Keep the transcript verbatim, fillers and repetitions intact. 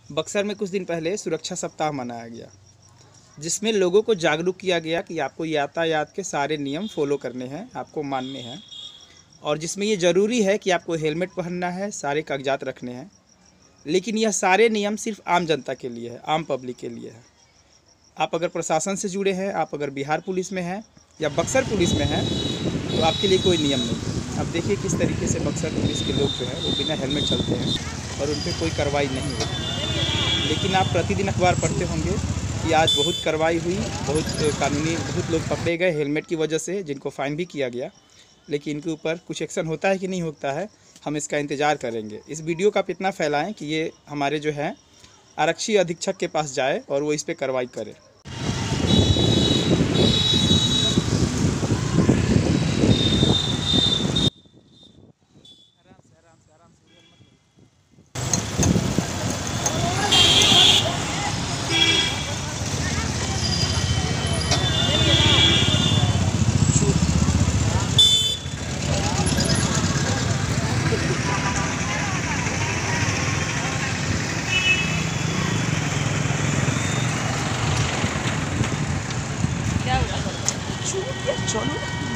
बक्सर में कुछ दिन पहले सुरक्षा सप्ताह मनाया गया, जिसमें लोगों को जागरूक किया गया कि आपको यातायात के सारे नियम फॉलो करने हैं, आपको मानने हैं, और जिसमें ये ज़रूरी है कि आपको हेलमेट पहनना है, सारे कागजात रखने हैं। लेकिन यह सारे नियम सिर्फ आम जनता के लिए है, आम पब्लिक के लिए है। आप अगर प्रशासन से जुड़े हैं, आप अगर बिहार पुलिस में हैं या बक्सर पुलिस में हैं, तो आपके लिए कोई नियम नहीं है। अब देखिए किस तरीके से बक्सर पुलिस के लोग जो हैं वो बिना हेलमेट चलते हैं और उन पर कोई कार्रवाई नहीं होती। लेकिन आप प्रतिदिन अखबार पढ़ते होंगे कि आज बहुत कार्रवाई हुई, बहुत कानूनी बहुत लोग पकड़े गए हेलमेट की वजह से, जिनको फ़ाइन भी किया गया। लेकिन इनके ऊपर कुछ एक्शन होता है कि नहीं होता है, हम इसका इंतज़ार करेंगे। इस वीडियो का आप इतना फैलाएँ कि ये हमारे जो है आरक्षी अधीक्षक के पास जाए और वो इस पर कार्रवाई करे। क्या हुआ? चलो